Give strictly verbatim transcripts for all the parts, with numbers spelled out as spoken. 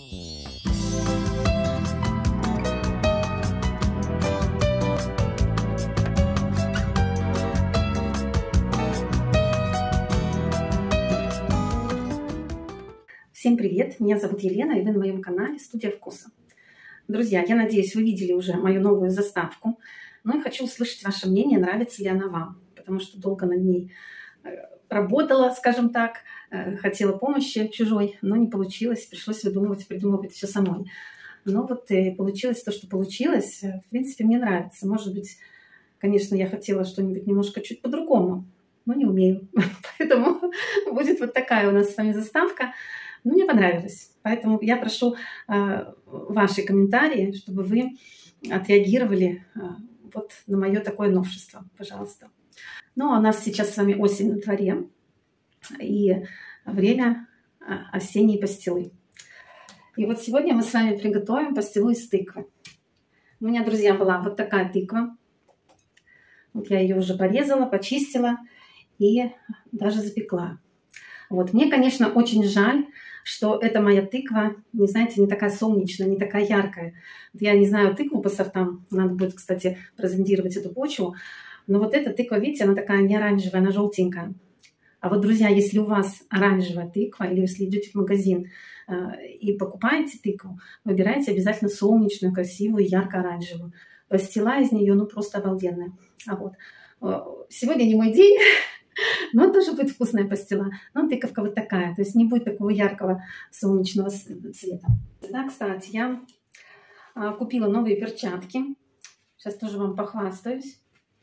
Всем привет! Меня зовут Елена, и вы на моем канале Студия Вкуса. Друзья, я надеюсь, вы видели уже мою новую заставку. Но я хочу услышать ваше мнение, нравится ли она вам. Потому что долго над ней работала, скажем так, хотела помощи чужой, но не получилось. Пришлось выдумывать, придумывать все самой. Но вот и получилось то, что получилось. В принципе, мне нравится. Может быть, конечно, я хотела что-нибудь немножко чуть по-другому, но не умею. Поэтому будет вот такая у нас с вами заставка. Ну, мне понравилось. Поэтому я прошу э, ваши комментарии, чтобы вы отреагировали э, вот на мое такое новшество, пожалуйста. Ну, а у нас сейчас с вами осень на дворе и время э, осенней пастилы. И вот сегодня мы с вами приготовим пастилу из тыквы. У меня, друзья, была вот такая тыква. Вот я ее уже порезала, почистила и даже запекла. Вот. Мне, конечно, очень жаль, что эта моя тыква, не знаете, не такая солнечная, не такая яркая. Я не знаю тыкву по сортам, надо будет, кстати, презентировать эту почву. Но вот эта тыква, видите, она такая не оранжевая, она желтенькая. А вот, друзья, если у вас оранжевая тыква, или если идете в магазин э, и покупаете тыкву, выбирайте обязательно солнечную, красивую, ярко-оранжевую. Пастила из нее, ну, просто обалденная. А вот. Сегодня не мой день. Но тоже будет вкусная пастила. Но тыковка вот такая. То есть не будет такого яркого солнечного цвета. Да, кстати, я а, купила новые перчатки. Сейчас тоже вам похвастаюсь.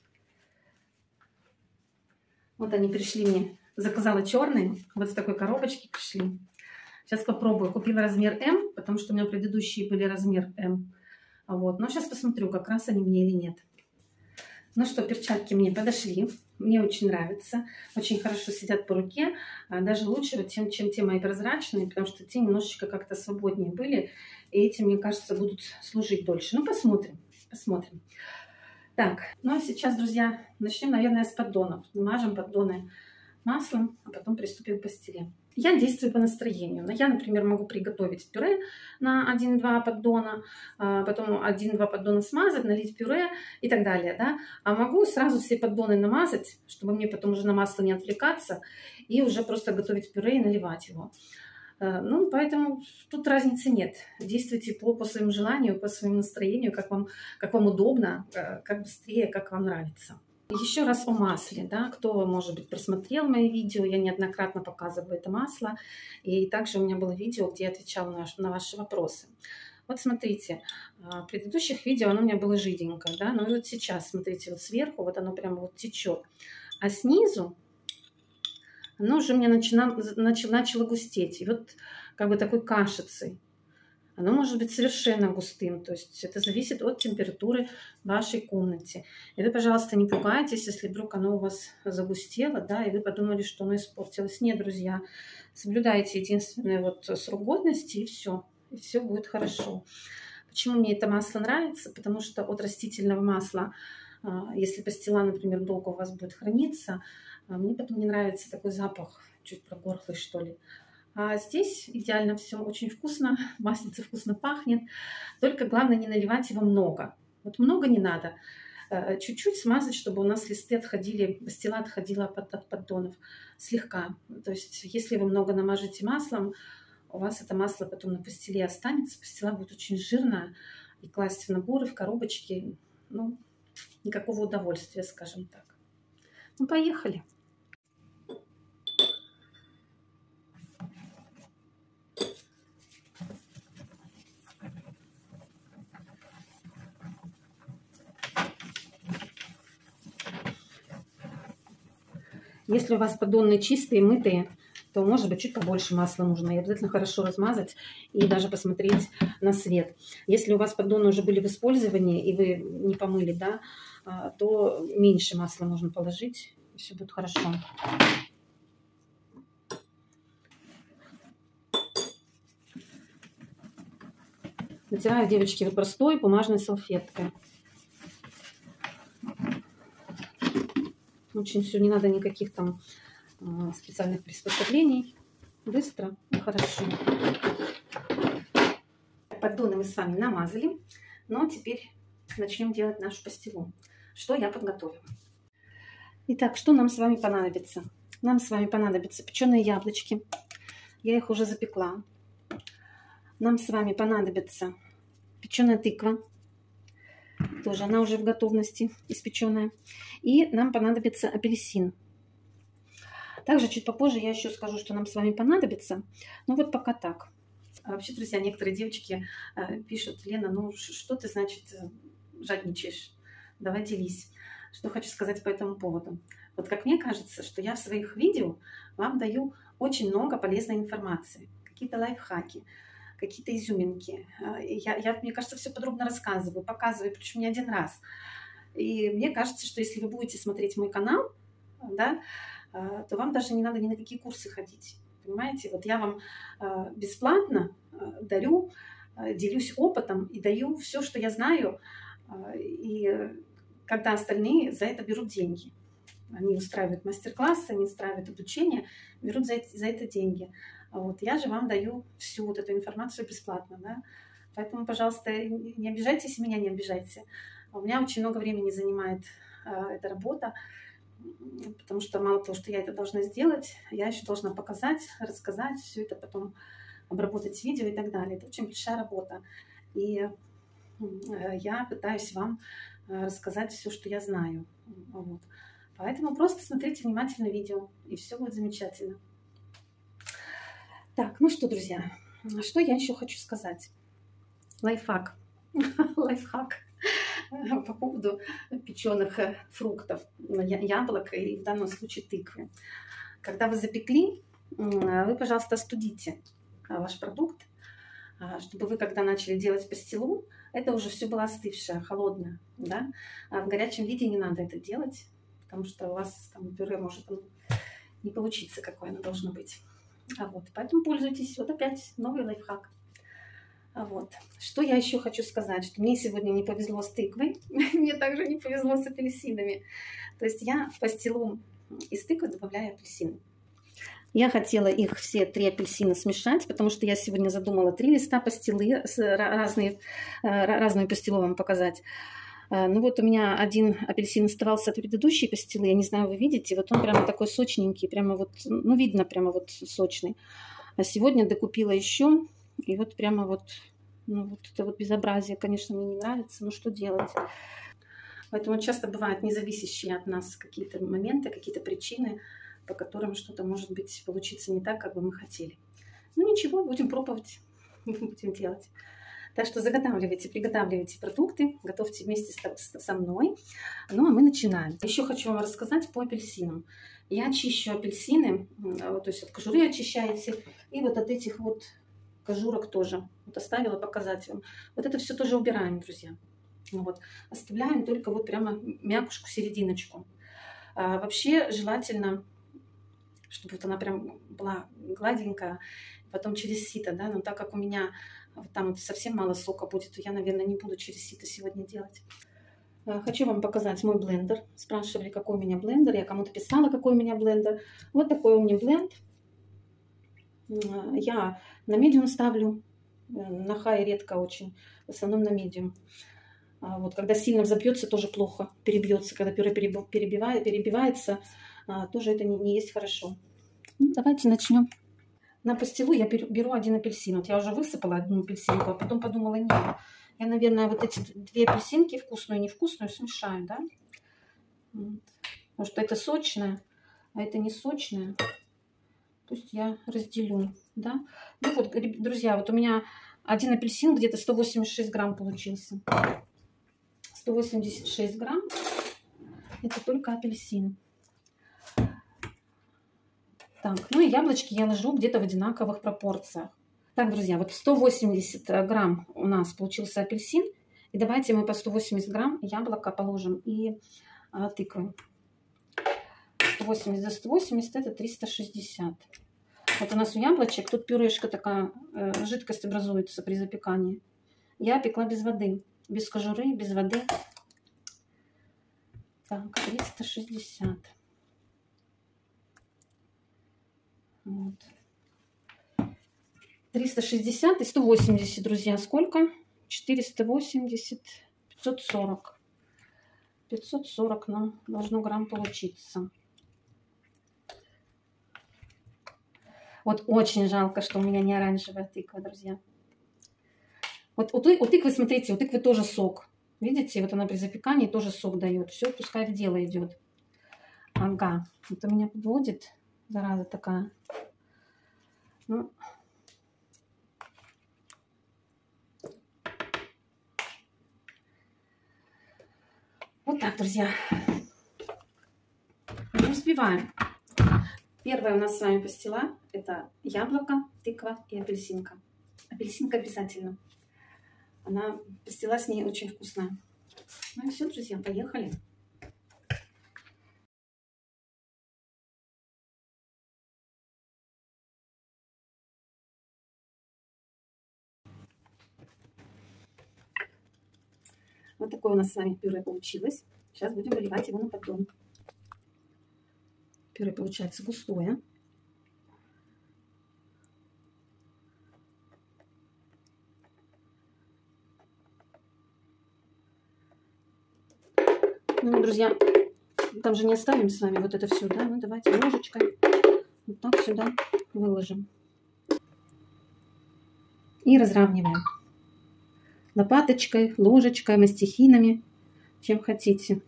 Вот они пришли мне. Заказала черные. Вот в такой коробочке пришли. Сейчас попробую. Купила размер эм, потому что у меня предыдущие были размер эм. Вот. Но сейчас посмотрю, как раз они мне или нет. Ну что, перчатки мне подошли. Мне очень нравится. Очень хорошо сидят по руке. Даже лучше, чем, чем те мои прозрачные, потому что те немножечко как-то свободнее были. И эти, мне кажется, будут служить дольше. Ну, посмотрим. Посмотрим. Так, ну а сейчас, друзья, начнем, наверное, с поддонов. Намажем поддоны маслом, а потом приступим к пастиле. Я действую по настроению. Но я, например, могу приготовить пюре на один-два поддона, потом один-два поддона смазать, налить пюре и так далее. Да? А могу сразу все поддоны намазать, чтобы мне потом уже на масло не отвлекаться, и уже просто готовить пюре и наливать его. Ну, поэтому тут разницы нет. Действуйте по, по своему желанию, по своему настроению, как вам, как вам удобно, как быстрее, как вам нравится. Еще раз о масле, да, кто, может быть, просмотрел мои видео, я неоднократно показывала это масло, и также у меня было видео, где я отвечала на, на ваши вопросы. Вот смотрите, в предыдущих видео оно у меня было жиденькое, да, но вот сейчас, смотрите, вот сверху вот оно прямо вот течет, а снизу оно уже у меня начинало, начало, начало густеть, и вот как бы такой кашицей. Оно может быть совершенно густым, то есть это зависит от температуры в вашей комнате. И вы, пожалуйста, не пугайтесь, если вдруг оно у вас загустело, да, и вы подумали, что оно испортилось. Нет, друзья, соблюдайте единственное вот срок годности, и все, и все будет хорошо. Почему мне это масло нравится? Потому что от растительного масла, если пастила, например, долго у вас будет храниться, мне потом не нравится такой запах, чуть прогорклый, что ли. А здесь идеально все, очень вкусно, маслице вкусно пахнет. Только главное не наливать его много. Вот много не надо. Чуть-чуть смазать, чтобы у нас листы отходили, пастила отходила от, от поддонов. Слегка. То есть если вы много намажете маслом, у вас это масло потом на пастиле останется. Пастила будет очень жирная. И класть в наборы, в коробочки, ну, никакого удовольствия, скажем так. Ну, поехали. Если у вас поддоны чистые, мытые, то, может быть, чуть побольше масла нужно. И обязательно хорошо размазать и даже посмотреть на свет. Если у вас поддоны уже были в использовании, и вы не помыли, да, то меньше масла нужно положить, и все будет хорошо. Натираю, девочки, вот простой бумажной салфеткой. Очень все, не надо никаких там специальных приспособлений. Быстро и хорошо. Поддоны мы с вами намазали, но теперь начнем делать нашу пастилу. Что я подготовила? Итак, что нам с вами понадобится? Нам с вами понадобятся печеные яблочки. Я их уже запекла. Нам с вами понадобится печеная тыква. Тоже она уже в готовности, испеченная. И нам понадобится апельсин. Также чуть попозже я еще скажу, что нам с вами понадобится. Ну вот пока так. А вообще, друзья, некоторые девочки э, пишут: Лена, ну что ты, значит, жадничаешь? Давай делись. Что хочу сказать по этому поводу. Вот как мне кажется, что я в своих видео вам даю очень много полезной информации. Какие-то лайфхаки, какие-то изюминки. Я, я, мне кажется, все подробно рассказываю, показываю, причем не один раз. И мне кажется, что если вы будете смотреть мой канал, да, то вам даже не надо ни на какие курсы ходить. Понимаете? Вот я вам бесплатно дарю, делюсь опытом и даю все, что я знаю. И когда остальные за это берут деньги. Они устраивают мастер-классы, они устраивают обучение, берут за это, за это деньги. Вот. Я же вам даю всю вот эту информацию бесплатно. Да? Поэтому, пожалуйста, не обижайтесь, меня не обижайте. У меня очень много времени занимает а, эта работа, потому что мало того, что я это должна сделать, я еще должна показать, рассказать, все это потом обработать видео и так далее. Это очень большая работа. И я пытаюсь вам рассказать все, что я знаю. Вот. Поэтому просто смотрите внимательно видео, и все будет замечательно. Так, ну что, друзья, что я еще хочу сказать? Лайфхак. Лайфхак по поводу печеных фруктов, яблок и в данном случае тыквы. Когда вы запекли, вы, пожалуйста, остудите ваш продукт, чтобы вы, когда начали делать пастилу, это уже все было остывшее, холодное. Да? А в горячем виде не надо это делать, потому что у вас там пюре может не получиться, какое оно должно быть. А вот, поэтому пользуйтесь. Вот опять новый лайфхак. А вот. Что я еще хочу сказать, что мне сегодня не повезло с тыквой, мне также не повезло с апельсинами. То есть я в пастилу из тыквы добавляю апельсины. Я хотела их все три апельсина смешать, потому что я сегодня задумала три листа пастилы, разные, разную пастилу вам показать. Ну вот у меня один апельсин оставался от предыдущей пастилы, я не знаю, вы видите, вот он прямо такой сочненький, прямо вот, ну видно прямо вот сочный. А сегодня докупила еще, и вот прямо вот, ну вот это вот безобразие, конечно, мне не нравится, но что делать? Поэтому часто бывают независящие от нас какие-то моменты, какие-то причины, по которым что-то может быть получиться не так, как бы мы хотели. Ну ничего, будем пробовать, будем делать. Так что заготавливайте, приготавливайте продукты, готовьте вместе со мной. Ну а мы начинаем. Еще хочу вам рассказать по апельсинам. Я очищу апельсины, то есть от кожуры очищаете, и вот от этих вот кожурок тоже. Вот оставила показать вам. Вот это все тоже убираем, друзья. Вот. Оставляем только вот прямо мякушку, серединочку. А вообще желательно, чтобы вот она прям была гладенькая, потом через сито, да, но так как у меня вот там вот совсем мало сока будет, то я, наверное, не буду через сито сегодня делать. Хочу вам показать мой блендер. Спрашивали, какой у меня блендер, я кому-то писала, какой у меня блендер. Вот такой у меня бленд. Я на медиум ставлю, на хай редко очень, в основном на медиум. Вот, когда сильно взопьется, тоже плохо, перебьется, когда пюре перебивает, перебивается, тоже это не, не есть хорошо. Ну, давайте начнем. На пастилу я беру один апельсин. Вот я уже высыпала одну апельсинку, а потом подумала, нет, я, наверное, вот эти две апельсинки, вкусную и невкусную, смешаю, да? Потому что это сочное, а это не сочное. Пусть я разделю, да? Ну вот, друзья, вот у меня один апельсин где-то сто восемьдесят шесть грамм получился. сто восемьдесят шесть грамм. Это только апельсин. Так, ну и яблочки я ложу где-то в одинаковых пропорциях. Так, друзья, вот сто восемьдесят грамм у нас получился апельсин. И давайте мы по сто восемьдесят грамм яблока положим и а, тыквы. сто восемьдесят за сто восемьдесят это триста шестьдесят. Вот у нас у яблочек тут пюрешка такая, э, жидкость образуется при запекании. Я пекла без воды, без кожуры, без воды. Так, триста шестьдесят. Вот. триста шестьдесят и сто восемьдесят, друзья. Сколько? четыреста восемьдесят, пятьсот сорок. пятьсот сорок нам должно грамм получиться. Вот очень жалко, что у меня не оранжевая тыква, друзья. Вот у, у тыквы, смотрите, у тыквы тоже сок. Видите, вот она при запекании тоже сок дает. Все, пускай в дело идет. Ага, это меня подводит, зараза такая. Ну. Вот так, друзья. Не успеваем. Первая у нас с вами пастила. Это яблоко, тыква и апельсинка. Апельсинка обязательно. Она пастила с ней очень вкусная. Ну и все, друзья, поехали. Вот такое у нас с вами пюре получилось. Сейчас будем выливать его на поддон. Пюре получается густое. Ну, друзья, там же не оставим с вами вот это все, да? Ну, давайте ложечкой вот так сюда выложим. И разравниваем. Лопаточкой, ложечкой, мастихинами, чем хотите.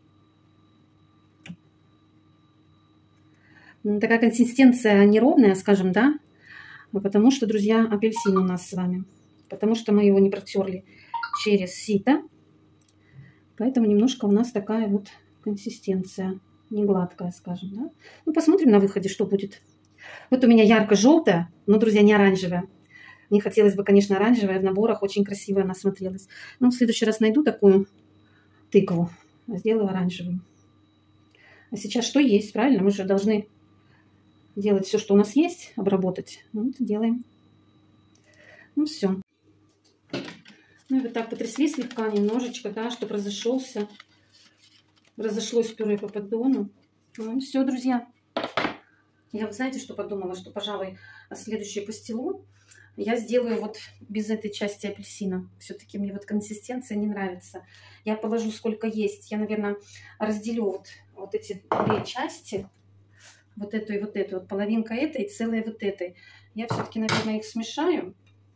Такая консистенция неровная, скажем, да? Потому что, друзья, апельсин у нас с вами. Потому что мы его не протерли через сито. Поэтому немножко у нас такая вот консистенция. Не гладкая, скажем, да? Ну, посмотрим на выходе, что будет. Вот у меня ярко-желтая, но, друзья, не оранжевая. Мне хотелось бы, конечно, оранжевая. В наборах очень красиво она смотрелась. Но в следующий раз найду такую тыкву. Сделаю оранжевую. А сейчас что есть, правильно? Мы же должны делать все, что у нас есть, обработать. Вот, делаем. Ну, все. Ну, и вот так потрясли слегка, немножечко, да, чтобы разошелся. Разошлось пюре по поддону. Ну, все, друзья. Я, вы знаете, что подумала? Что, пожалуй, следующую пастилу я сделаю вот без этой части апельсина. Все-таки мне вот консистенция не нравится. Я положу сколько есть. Я, наверное, разделю вот, вот эти две части. Вот эту и вот эту. Вот половинка этой и целая вот этой. Я все-таки, наверное, их смешаю.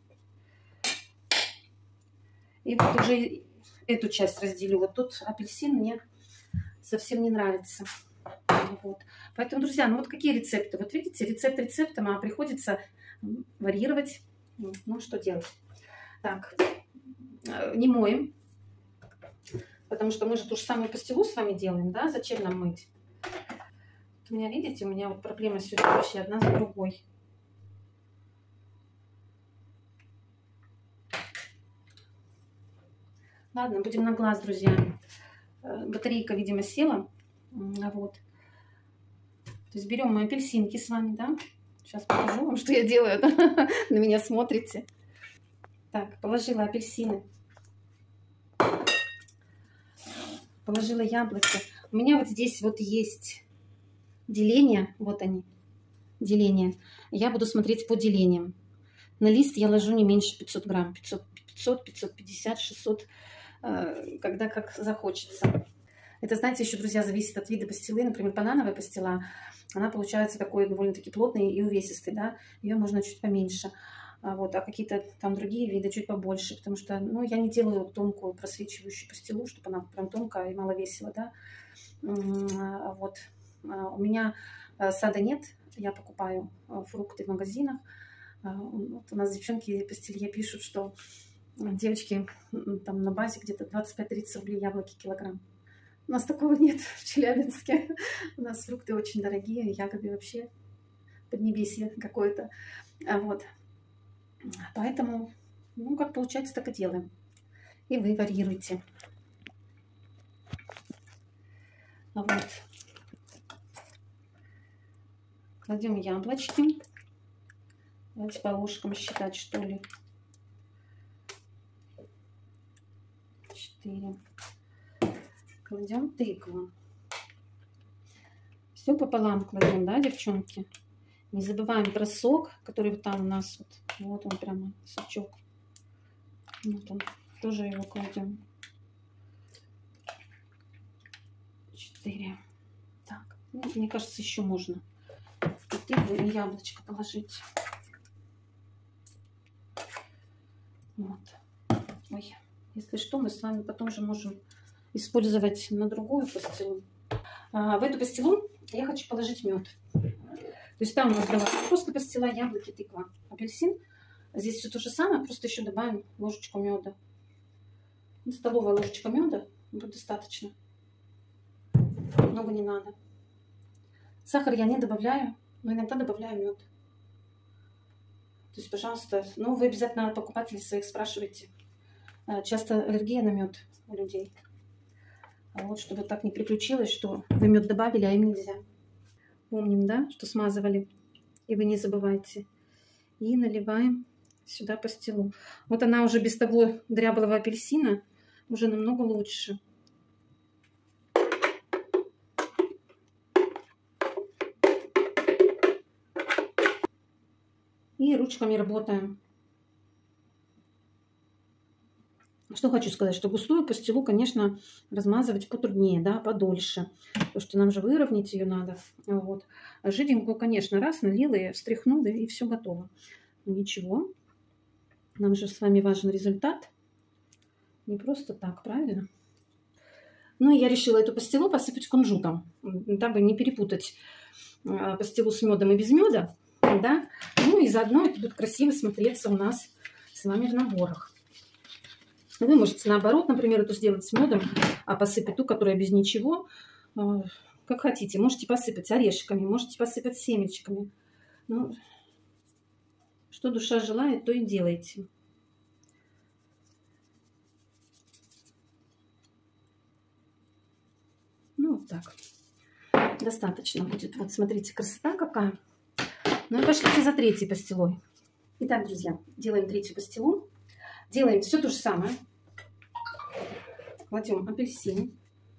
И вот уже эту часть разделю. Вот тут апельсин мне совсем не нравится. Вот. Поэтому, друзья, ну вот какие рецепты? Вот видите, рецепт рецептом, а приходится варьировать. Ну, что делать? Так, не моем. Потому что мы же ту же самую пастилу с вами делаем, да? Зачем нам мыть? У меня, видите, у меня вот проблема сегодня вообще одна за другой. Ладно, будем на глаз, друзья. Батарейка, видимо, села. Вот. То есть берем мы апельсинки с вами, да? Сейчас покажу вам, что я делаю. На меня смотрите. Так, положила апельсины. Положила яблоки. У меня вот здесь вот есть деление. Вот они. Деление. Я буду смотреть по делениям. На лист я ложу не меньше пятьсот грамм. пятьсот, пятьсот, пятьсот пятьдесят, шестьсот. Когда как захочется. Это, знаете, еще, друзья, зависит от вида пастилы. Например, банановая пастила, она получается такой довольно-таки плотной и увесистой, да, ее можно чуть поменьше. А, вот, а какие-то там другие виды чуть побольше, потому что, ну, я не делаю тонкую просвечивающую пастилу, чтобы она прям тонкая и мало весила, да. А, вот, а, у меня сада нет, я покупаю фрукты в магазинах. А, вот у нас девчонки пастилье пишут, что девочки там на базе где-то двадцать пять тридцать рублей яблоки килограмм. У нас такого нет в Челябинске. У нас фрукты очень дорогие, ягоды вообще поднебесье какое-то. Вот. Поэтому, ну, как получается, так и делаем. И вы варьируйте. Вот. Кладем яблочки. Давайте по ложкам считать, что ли. Четыре. Кладем тыкву. Все пополам кладем, да, девчонки? Не забываем про сок, который вот там у нас вот Вот он прямо сачок. Вот он. Тоже его кладем. Четыре. Так, ну, мне кажется, еще можно тыкву и яблочко положить. Вот. Ой, если что, мы с вами потом же можем использовать на другую пастилу. А, в эту пастилу я хочу положить мед. То есть там у нас была просто пастила, яблоки, тыква, апельсин. Здесь все то же самое, просто еще добавим ложечку меда. Столовая ложечка меда будет достаточно. Много не надо. Сахар я не добавляю, но иногда добавляю мед. То есть, пожалуйста, ну вы обязательно покупателей своих спрашивайте. Часто аллергия на мед у людей. А вот чтобы так не приключилось, что вы мед добавили, а им нельзя. Помним, да, что смазывали. И вы не забывайте. И наливаем сюда пастилу. Вот она уже без того дряблого апельсина уже намного лучше. И ручками работаем. Что хочу сказать, что густую пастилу, конечно, размазывать потруднее, да, подольше. Потому что нам же выровнять ее надо. Вот. А жиденькую, конечно, раз налила, и встряхнула, и все готово. Но ничего. Нам же с вами важен результат. Не просто так, правильно? Ну, и я решила эту пастилу посыпать кунжутом, дабы не перепутать пастилу с медом и без меда. Да? Ну, и заодно это будет красиво смотреться у нас с вами в наборах. Вы можете наоборот, например, это сделать с медом, а посыпать ту, которая без ничего, как хотите. Можете посыпать орешками, можете посыпать семечками. Ну, что душа желает, то и делайте. Ну, вот так. Достаточно будет. Вот смотрите, красота какая. Ну и пошлите за третьей пастилой. Итак, друзья, делаем третью пастилу. Делаем все то же самое. Кладем апельсин.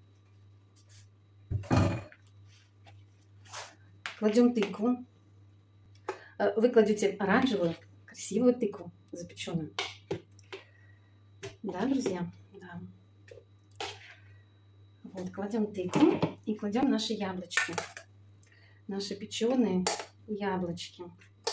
Кладем тыкву. Вы кладете оранжевую, красивую тыкву запеченную. Да, друзья? Да. Вот, кладем тыкву и кладем наши яблочки. Наши печеные яблочки.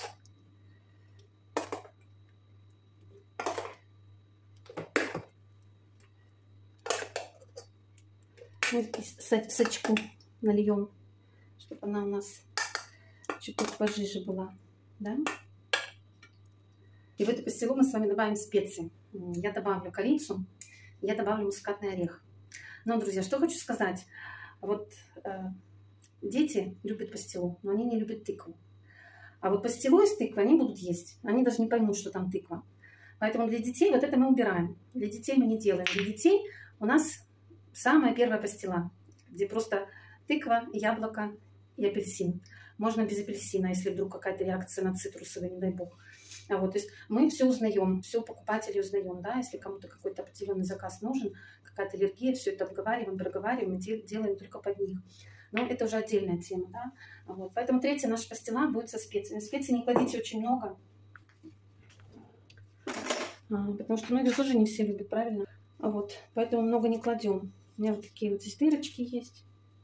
Вот сачку нальем, чтобы она у нас чуть-чуть пожиже была. Да? И в эту пастилу мы с вами добавим специи. Я добавлю корицу, я добавлю мускатный орех. Но, друзья, что хочу сказать. Вот э, дети любят пастилу, но они не любят тыкву. А вот пастилу из тыквы они будут есть. Они даже не поймут, что там тыква. Поэтому для детей вот это мы убираем. Для детей мы не делаем. Для детей у нас самая первая пастила, где просто тыква, яблоко и апельсин. Можно без апельсина, если вдруг какая-то реакция на цитрусовый, не дай бог. А вот, то есть мы все узнаем, все покупатели узнаем, да, если кому-то какой-то определенный заказ нужен, какая-то аллергия, все это обговариваем, проговариваем, мы делаем только под них. Но это уже отдельная тема, да. Вот, поэтому третья наша пастила будет со специями. Специй не кладите очень много, потому что многие тоже не все любят, правильно? Вот, поэтому много не кладем. У меня вот такие вот здесь дырочки есть.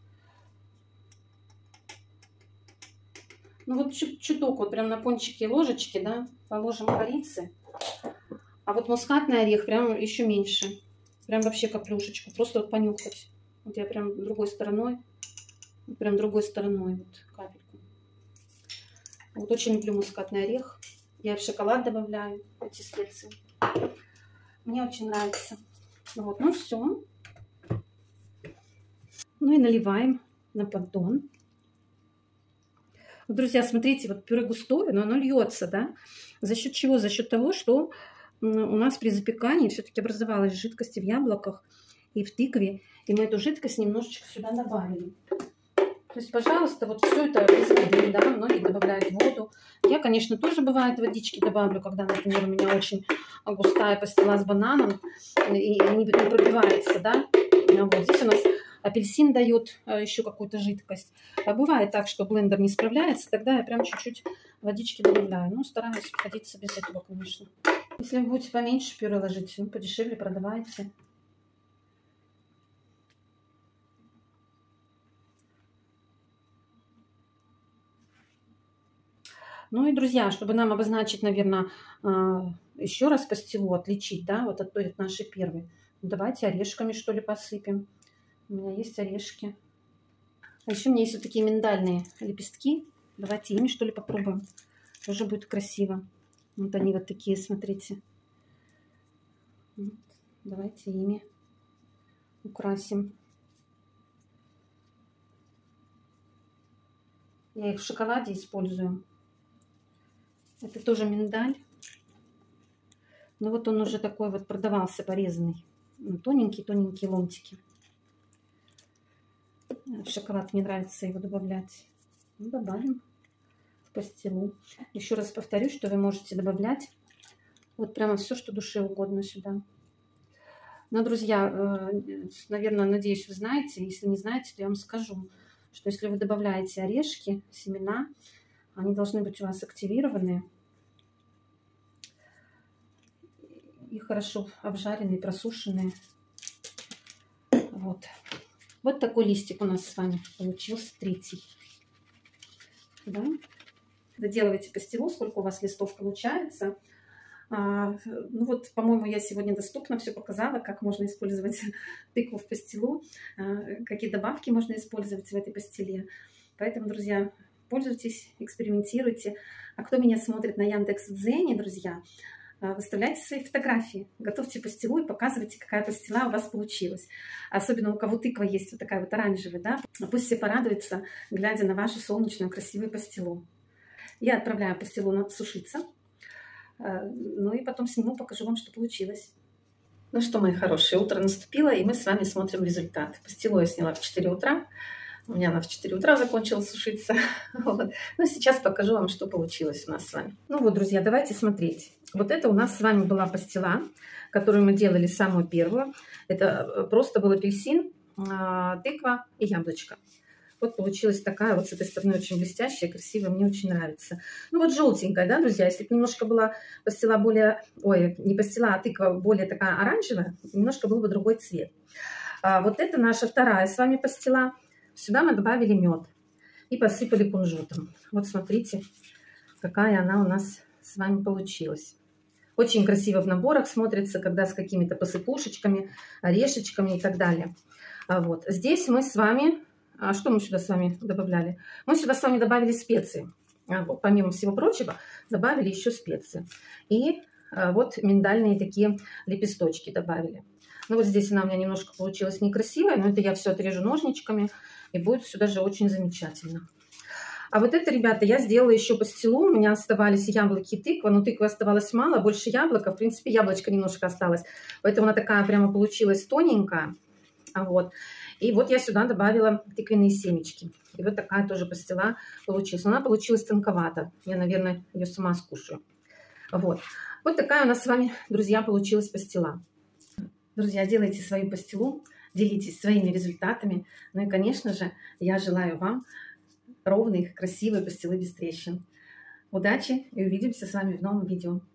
Ну вот чуть-чуток, вот прям на кончике ложечки, да, положим корицы. А вот мускатный орех прям еще меньше. Прям вообще каплюшечку, просто вот понюхать. Вот я прям другой стороной, прям другой стороной вот капельку. Вот очень люблю мускатный орех. Я в шоколад добавляю эти специи. Мне очень нравится. Вот, ну все. Ну и наливаем на поддон. Вот, друзья, смотрите, вот пюре густое, но оно льется, да? За счет чего? За счет того, что у нас при запекании все-таки образовалась жидкость в яблоках и в тыкве. И мы эту жидкость немножечко сюда добавили. То есть, пожалуйста, вот все это без воды, да, многие добавляют воду. Я, конечно, тоже бывает водички добавлю, когда, например, у меня очень густая пастила с бананом и не пробивается, да. Вот здесь у нас апельсин дает еще какую-то жидкость. А бывает так, что блендер не справляется, тогда я прям чуть-чуть водички добавляю. Ну, стараюсь обходиться без этого, конечно. Если вы будете поменьше пюре ложить, ну, подешевле продавайте. Ну и, друзья, чтобы нам обозначить, наверное, еще раз пастилу, отличить, да, вот от, от нашей первой, давайте орешками, что ли, посыпем. У меня есть орешки. А еще у меня есть вот такие миндальные лепестки. Давайте ими, что ли, попробуем. Тоже будет красиво. Вот они вот такие, смотрите. Вот. Давайте ими украсим. Я их в шоколаде использую. Это тоже миндаль. Но вот он уже такой вот продавался порезанный. Тоненькие-тоненькие ломтики. В шоколад мне нравится его добавлять. Ну, добавим в пастилу. Еще раз повторюсь, что вы можете добавлять вот прямо все, что душе угодно сюда. Но, друзья, наверное, надеюсь, вы знаете. Если не знаете, то я вам скажу, что если вы добавляете орешки, семена, они должны быть у вас активированные и хорошо обжаренные, просушенные. Вот. Вот такой листик у нас с вами получился, третий. Да? Доделывайте пастилу, сколько у вас листов получается. А, ну вот, по-моему, я сегодня доступно все показала, как можно использовать тыкву в пастилу, а, какие добавки можно использовать в этой пастиле. Поэтому, друзья, пользуйтесь, экспериментируйте. А кто меня смотрит на Яндекс.Дзене, друзья, выставляйте свои фотографии, готовьте пастилу и показывайте, какая пастила у вас получилась. Особенно у кого тыква есть вот такая вот оранжевая, да, пусть все порадуются, глядя на вашу солнечную красивую пастилу. Я отправляю пастилу сушиться, ну и потом сниму, покажу вам, что получилось. Ну что, мои хорошие, утро наступило, и мы с вами смотрим результат. Пастилу я сняла в четыре утра. У меня она в четыре утра закончила сушиться. Вот. Ну, сейчас покажу вам, что получилось у нас с вами. Ну вот, друзья, давайте смотреть. Вот это у нас с вами была пастила, которую мы делали самую первую. Это просто был апельсин, тыква и яблочко. Вот получилась такая вот с этой стороны очень блестящая, красивая, мне очень нравится. Ну вот желтенькая, да, друзья, если бы немножко была пастила более, ой, не пастила, а тыква более такая оранжевая, немножко был бы другой цвет. А вот это наша вторая с вами пастила. Сюда мы добавили мед и посыпали кунжутом. Вот смотрите, какая она у нас с вами получилась. Очень красиво в наборах смотрится, когда с какими-то посыпушечками, орешечками и так далее. А вот здесь мы с вами, а что мы сюда с вами добавляли? Мы сюда с вами добавили специи. А вот, помимо всего прочего, добавили еще специи. И а вот миндальные такие лепесточки добавили. Ну вот здесь она у меня немножко получилась некрасивая, но это я все отрежу ножничками, и будет все даже очень замечательно. А вот это, ребята, я сделала еще пастилу. У меня оставались яблоки и тыква, но тыквы оставалось мало, больше яблока. В принципе, яблочко немножко осталось. Поэтому она такая прямо получилась тоненькая. Вот. И вот я сюда добавила тыквенные семечки. И вот такая тоже пастила получилась. Но она получилась тонковата. Я, наверное, ее сама скушаю. Вот. Вот такая у нас с вами, друзья, получилась пастила. Друзья, делайте свою пастилу, делитесь своими результатами. Ну и, конечно же, я желаю вам ровной, красивой пастилы без трещин. Удачи и увидимся с вами в новом видео.